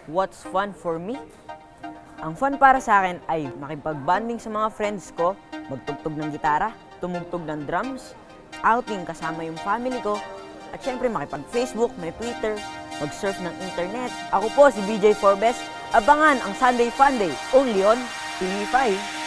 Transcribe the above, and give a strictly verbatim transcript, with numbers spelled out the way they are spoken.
What's fun for me? Ang fun para sa akin ay makipag-bonding sa mga friends ko, magtugtog ng gitara, tumugtog ng drums, outing kasama yung family ko, at syempre makipag-Facebook, may Twitter, mag-surf ng internet. Ako po si B J Forbes. Abangan ang Sunday Funday, only on T V five.